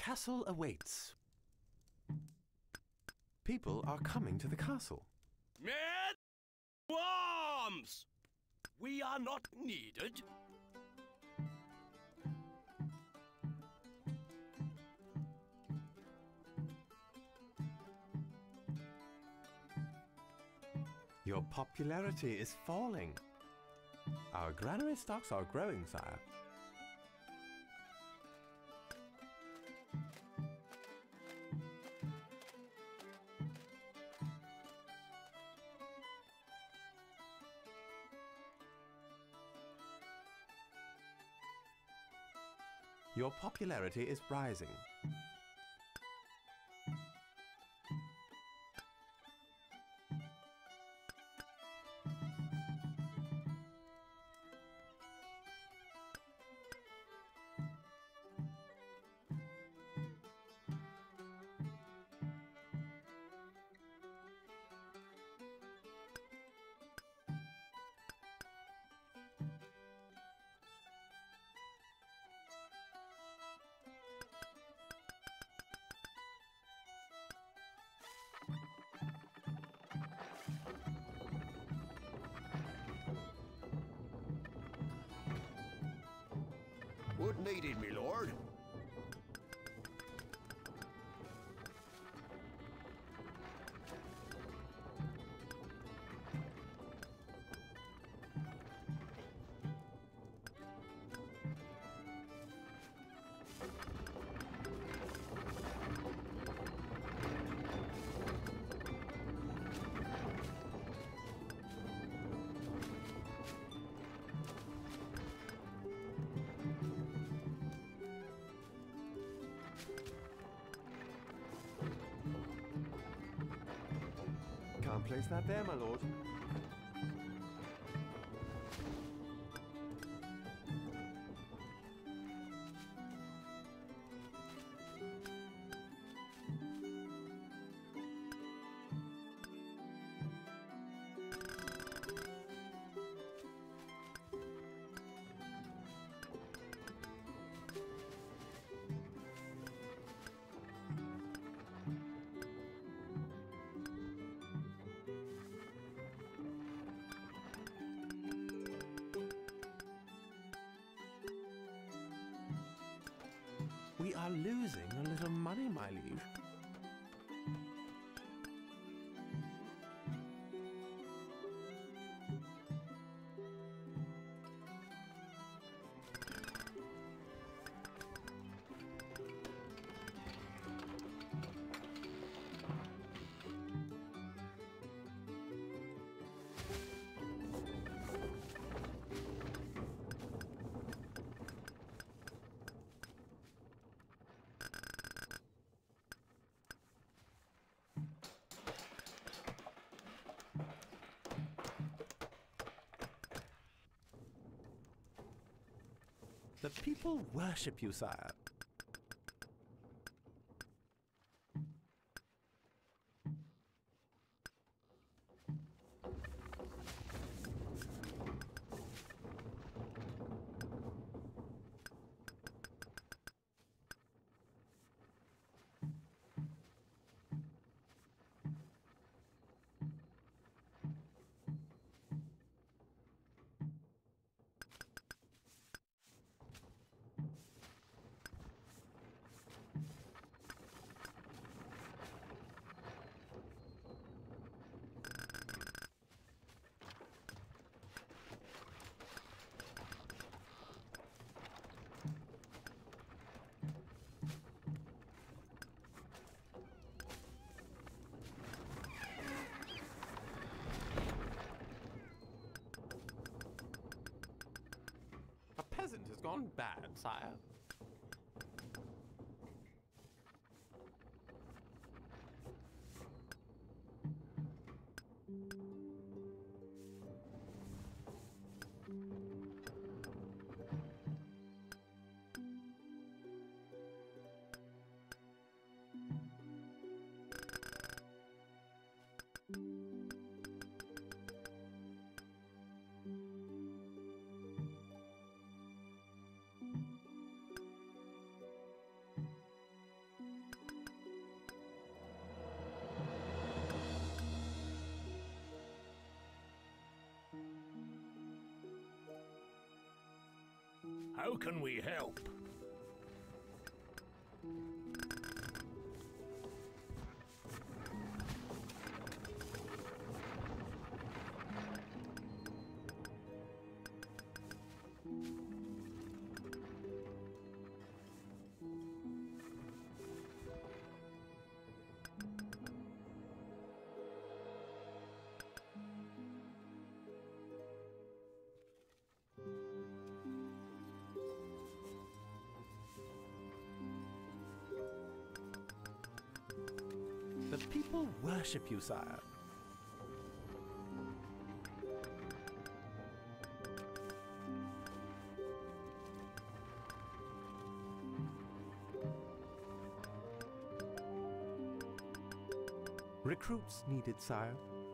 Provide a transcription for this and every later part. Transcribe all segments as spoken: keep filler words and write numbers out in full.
castle awaits. People are coming to the castle. Men! Arms! We are not needed. Your popularity is falling. Our granary stocks are growing, sire. Your popularity is rising. Wood needed, my lord. Can't place that there, my lord. We are losing a little money, my liege. The people worship you, sire. A peasant has gone bad, sire. How can we help? The people worship you, sire. Recruits needed, sire.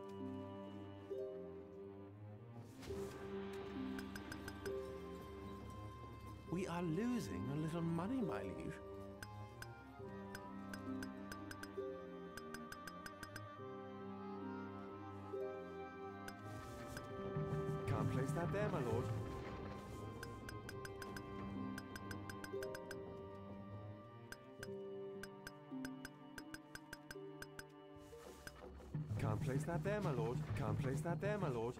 We are losing a little money, my liege. Can't place that there, my lord. Can't place that there, my lord. Can't place that there, my lord.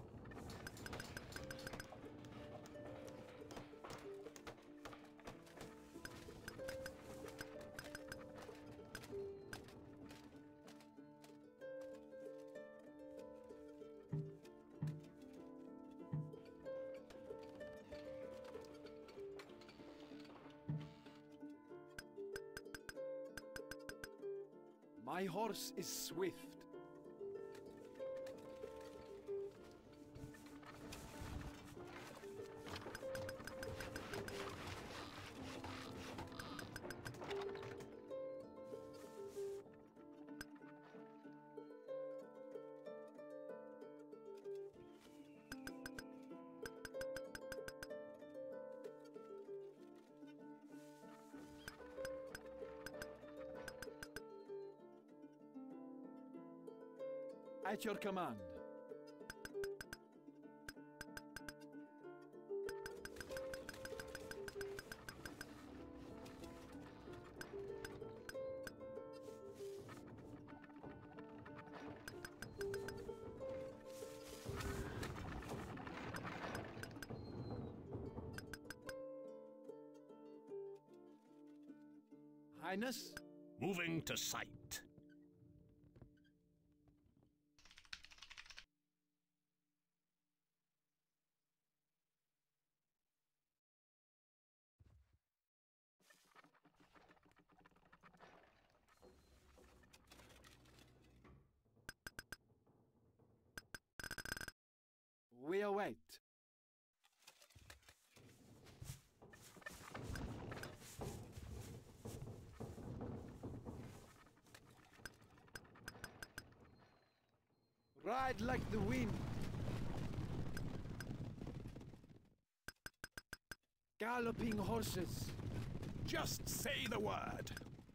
My horse is swift. At your command. Highness? Moving to site. We await. Ride like the wind. Galloping horses. Just say the word.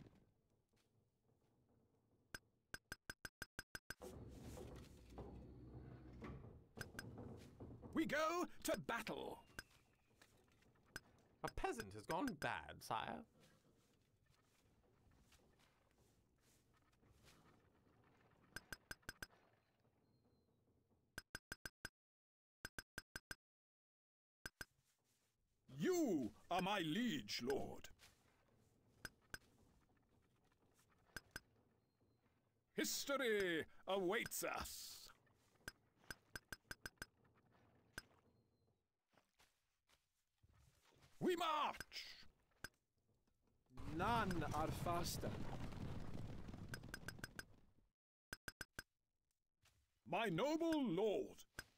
We go to battle. A peasant has gone bad, sire. You are my liege lord. History awaits us. We march! None are faster. My noble lord.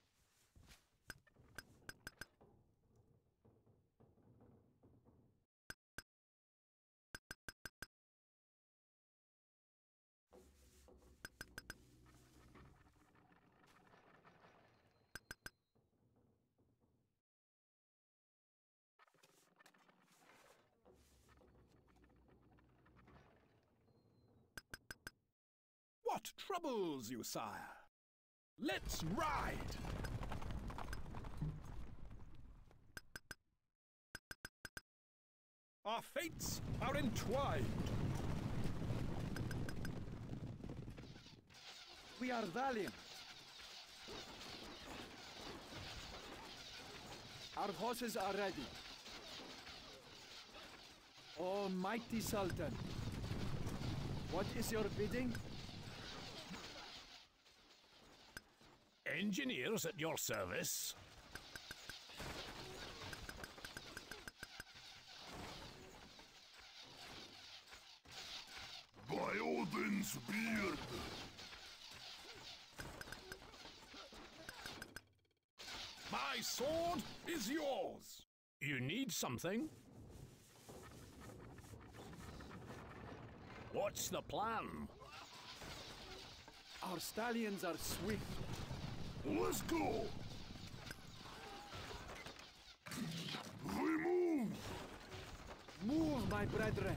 What troubles you, sire? Let's ride! Our fates are entwined. We are valiant. Our horses are ready. O mighty Sultan, what is your bidding? Engineers at your service. By Odin's beard! My sword is yours. You need something? What's the plan? Our stallions are swift. Let's go! Remove! Move, my brethren.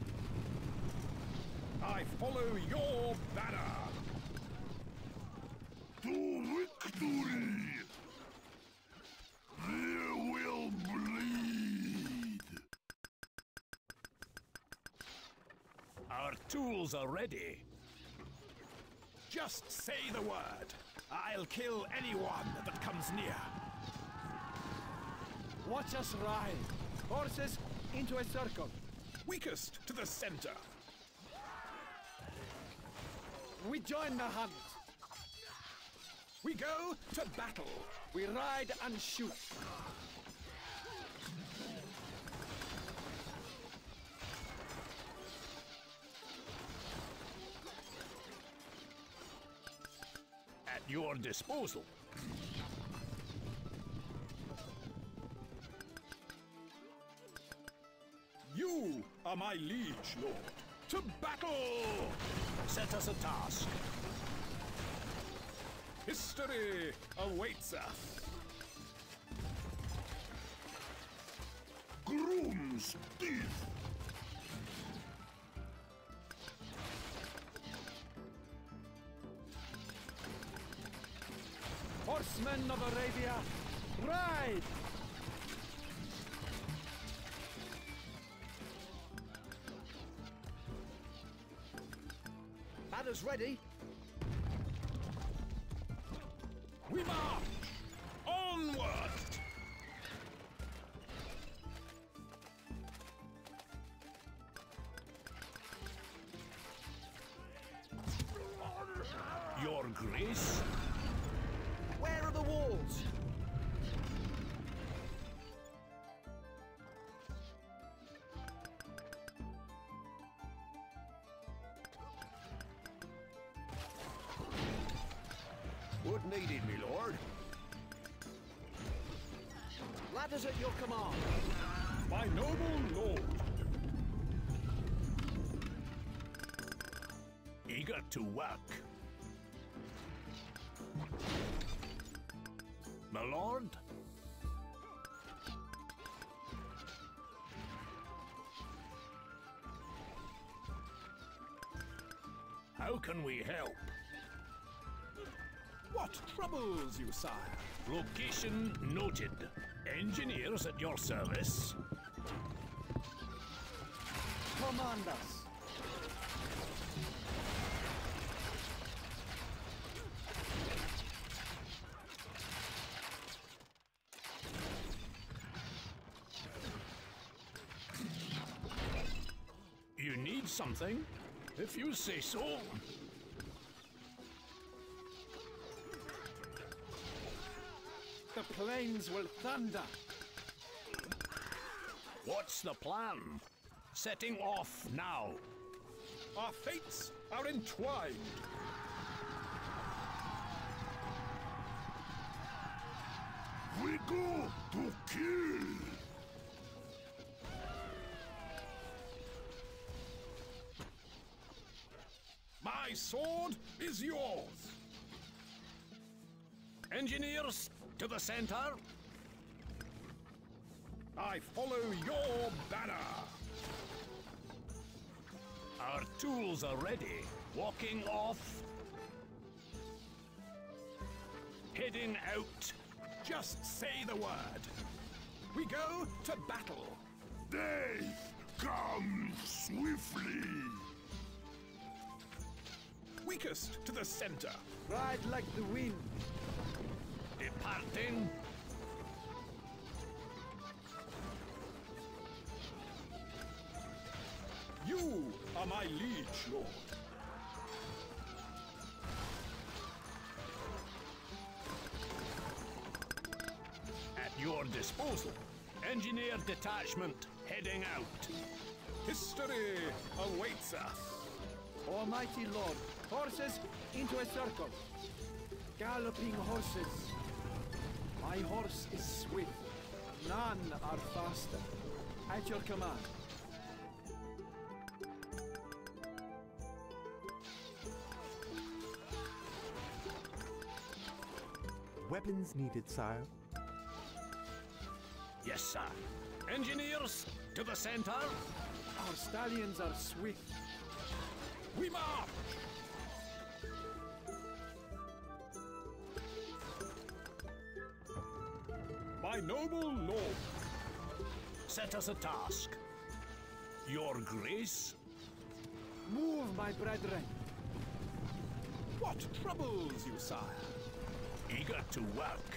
I follow your banner. To victory! There will bleed! Our tools are ready. Just say the word. I'll kill anyone that comes near. Watch us ride. Horses into a circle. Weakest to the center. We join the hunt. We go to battle. We ride and shoot. At your disposal. You are my liege, lord. To battle! Set us a task. History awaits us. Groom's teeth! Horsemen of Arabia, ride! Ladders ready. We march! Onward! Your Grace? Where are the walls? Wood needed, me lord. Ladders at your command. My noble lord. Eager to work. My lord? How can we help? What troubles you, sire? Location noted. Engineers at your service. Command us. You need something? If you say so. The plains will thunder. What's the plan? Setting off now. Our fates are entwined. We go to kill! My sword is yours. Engineers, to the center. I follow your banner. Our tools are ready. Walking off. Heading out. Just say the word. We go to battle. Death Come swiftly. Weakest to the center. Ride like the wind. Departing. You are my liege lord. At your disposal. Engineer detachment heading out. History awaits us. Almighty Lord, horses into a circle. Galloping horses. My horse is swift. None are faster. At your command. Weapons needed, sire. Yes, sir. Engineers, to the center. Our stallions are swift. We march! My noble lord. Set us a task. Your Grace? Move, my brethren. What troubles you, sire? Eager to work.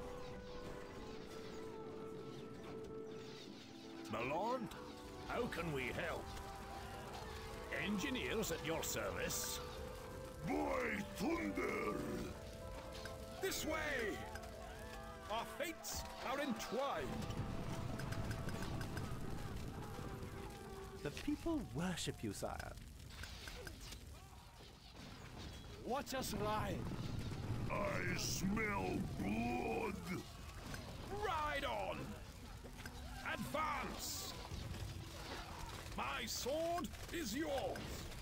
My lord, how can we help? Engineers at your service. By thunder! This way! Our fates are entwined. The people worship you, sire. Watch us ride. I smell blood! Ride on! Advance! My sword is yours!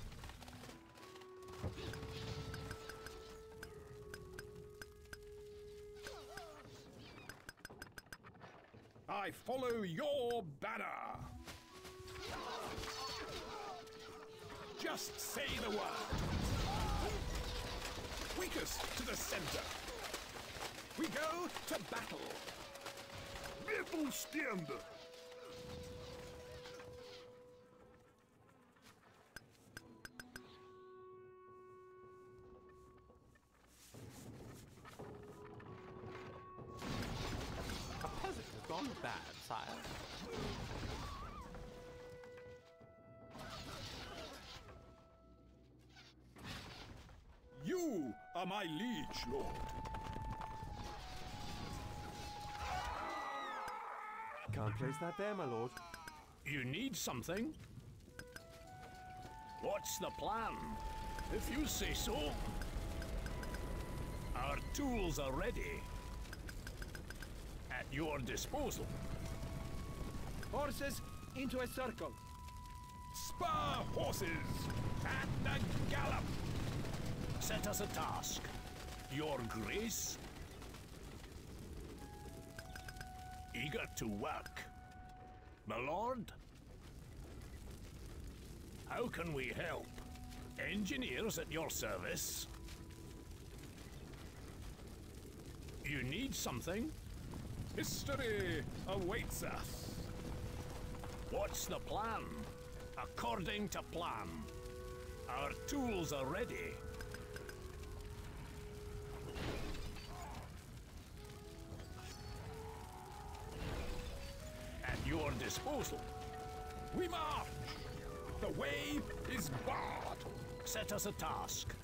I follow your banner! Just say the word! Weakest to the center! We go to battle! Battle stand! A peasant has gone bad, sire. You are my liege lord. Can't place that there, my lord. You need something? What's the plan? If you say so. Our tools are ready. At your disposal. Horses into a circle. Spur horses at the gallop! Set us a task. Your Grace? Eager to work. My lord? How can we help? Engineers at your service? You need something? History awaits us. What's the plan? According to plan. Our tools are ready. At your disposal. We march! The way is barred! Set us a task.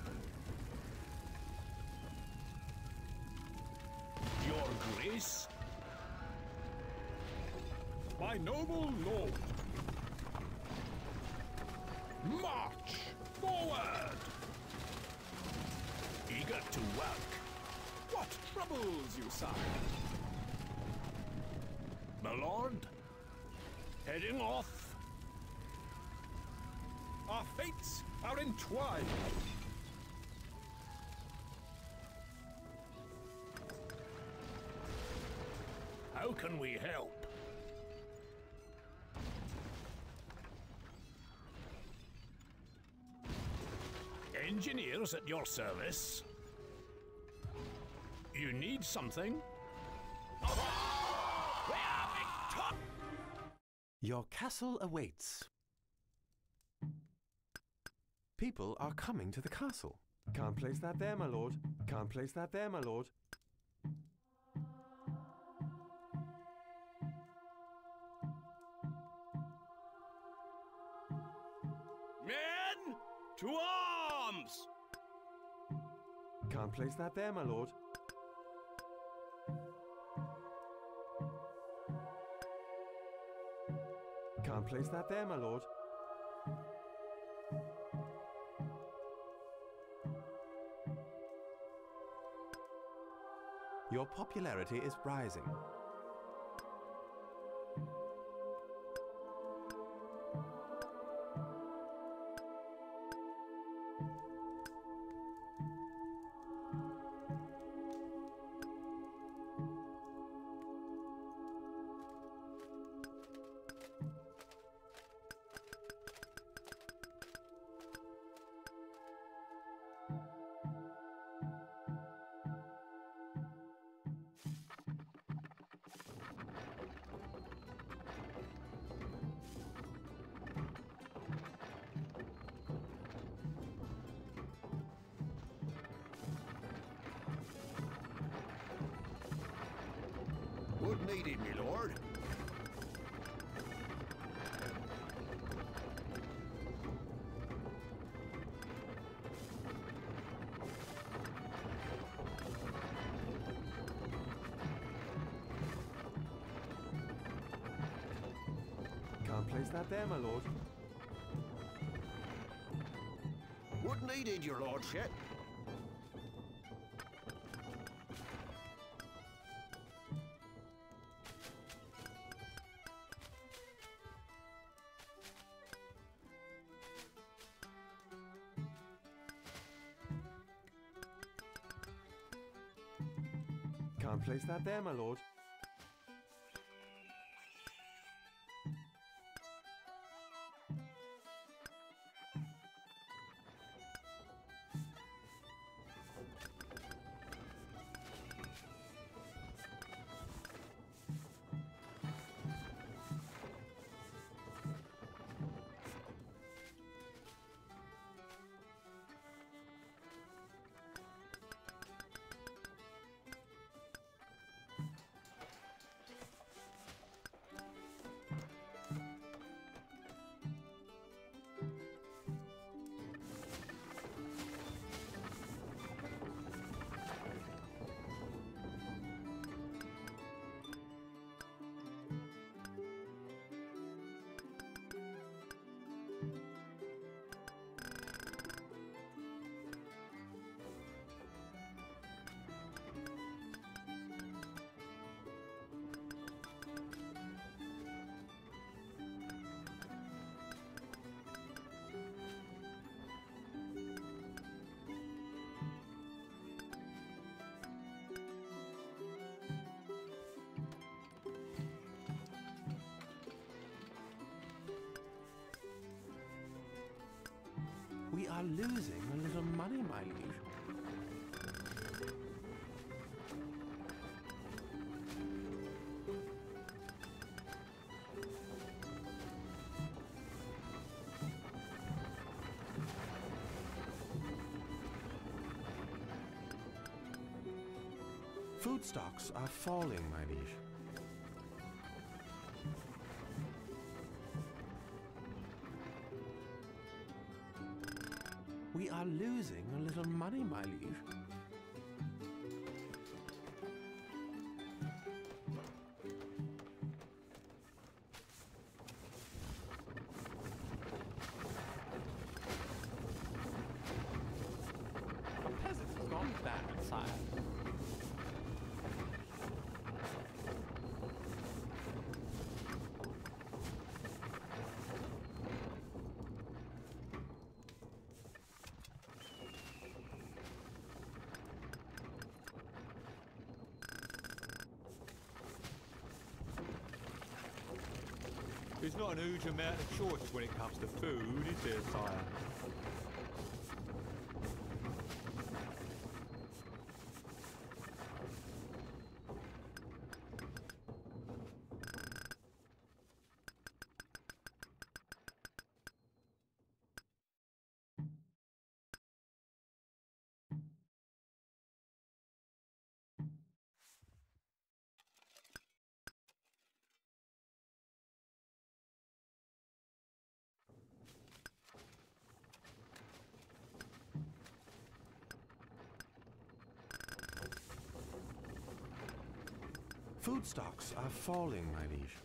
Your Grace? My noble lord! March! Forward! Eager to work. What troubles you, sire? My lord? Heading off. Our fates are entwined. How can we help? Engineers at your service? You need something? Your castle awaits. People are coming to the castle. Can't place that there, my lord. Can't place that there, my lord. Men, to arms! Can't place that there, my lord. Can't place that there, my lord. Your popularity is rising. Wood needed, my lord. Can't place that there, my lord. Wood needed, your lordship. Can't place that there, my lord. We are losing a little money, my liege. Food stocks are falling, my liege. We are losing a little money, my liege. The peasant has gone bad, sire. There's not a huge amount of choice when it comes to food, is there, sire? Food stocks are falling, my liege.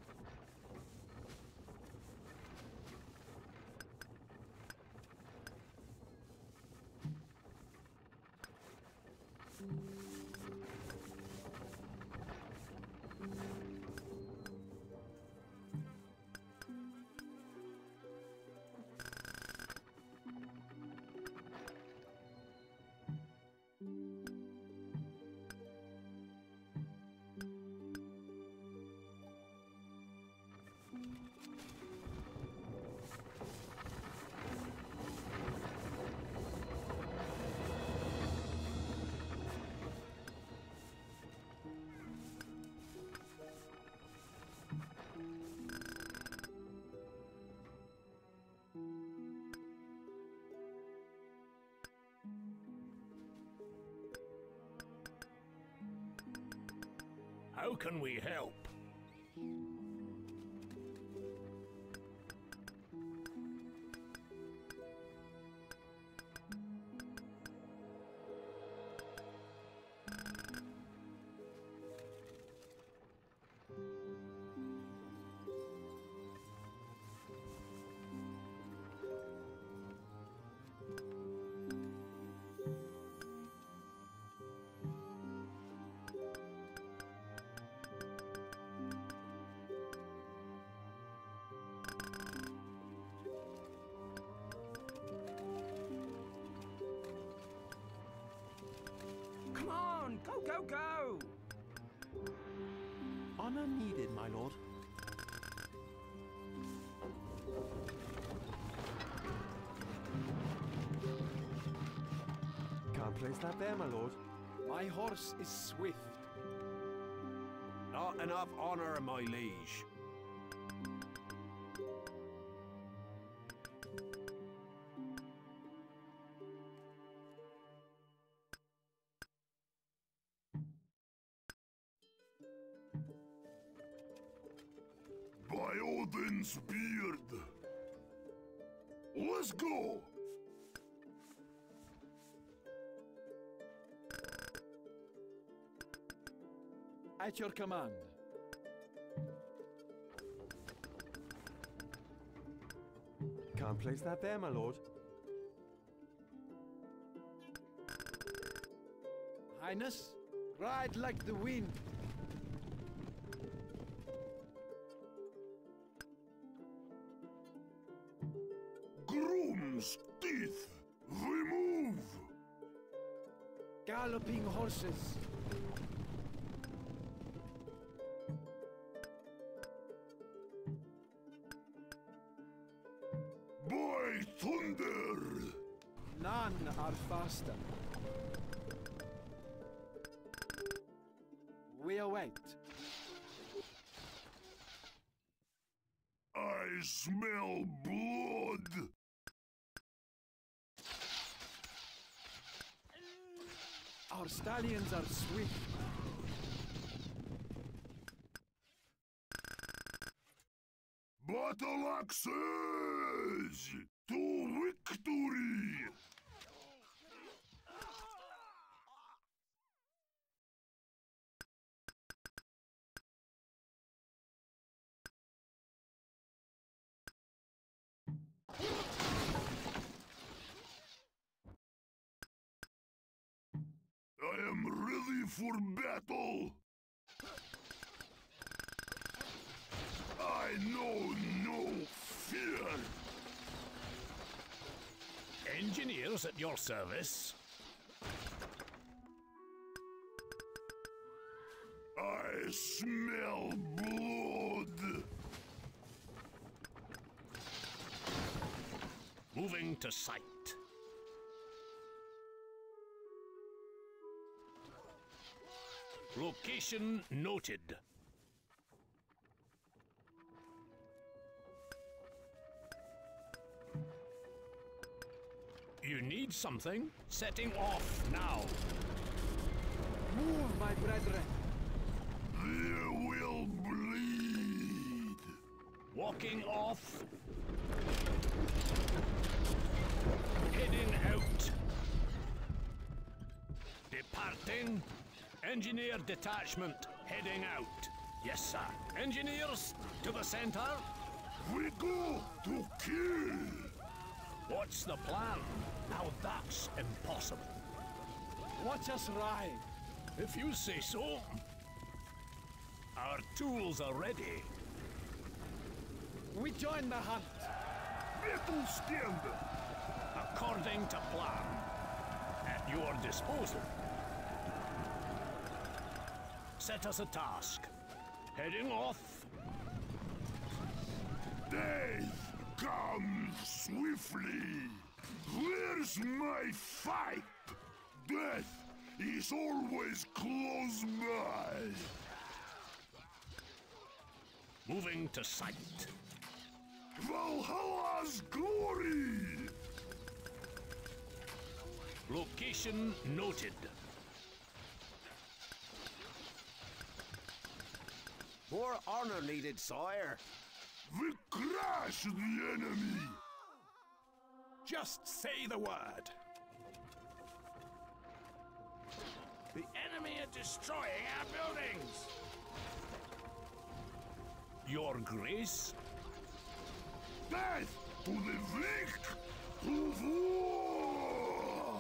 How can we help? Come on, go, go, go! Honor needed, my lord. Can't place that there, my lord. My horse is swift. Not enough honor, my liege. By Odin's beard. Let's go. At your command. Can't place that there, my lord. Highness, ride like the wind. Groom's teeth. Remove. Galloping horses. By thunder. None are faster. We await. I smell blood. Our stallions are swift. Battle axes to victory. I am ready for battle. I know no fear. Engineers at your service. I smell blood. Moving to site. Location noted. You need something? Setting off now. Move, my brethren. There will bleed. Walking off. Heading out. Departing. Engineer detachment. Heading out. Yes, sir. Engineers, to the center. We go to kill. What's the plan? Now that's impossible. Watch us ride. If you say so. Our tools are ready. We join the hunt. Metal stand. According to plan. At your disposal. Set us a task. Heading off. Death comes swiftly. Where's my fight? Death is always close by. Moving to sight. Valhalla's glory! Location noted. More honor needed, sire. We crush the enemy! Just say the word. The enemy are destroying our buildings. Your Grace? Death to the weak! To war!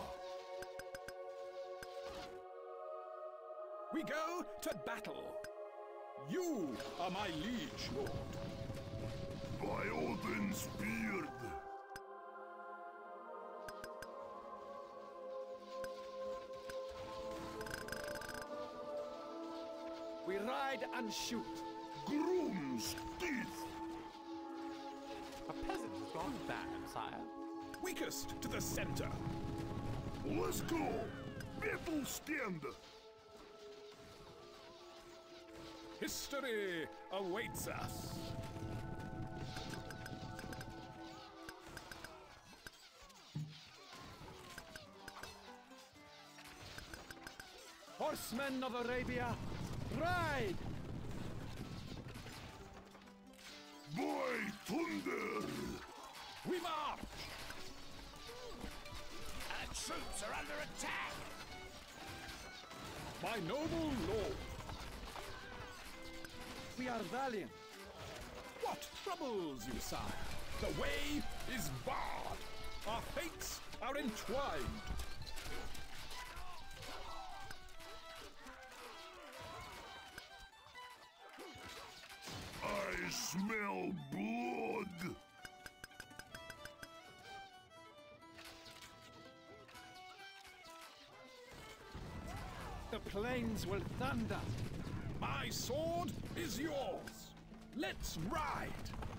We go to battle. You are my liege lord. By Odin's beard! We ride and shoot. Groom's teeth! A peasant has gone bad, sire. Weakest to the center. Let's go! Metal stand! History awaits us. Horsemen of Arabia, ride! By thunder! We march! Our troops are under attack. My noble lord. We are valiant. What troubles you, sire? The way is barred. Our fates are entwined. I smell blood! The plains will thunder. My sword is yours. Let's ride.